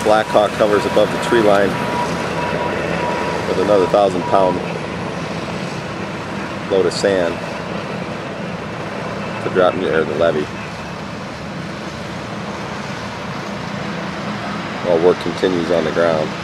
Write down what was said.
Blackhawk hovers above the tree line with another 1,000-pound load of sand to drop near the levee while work continues on the ground.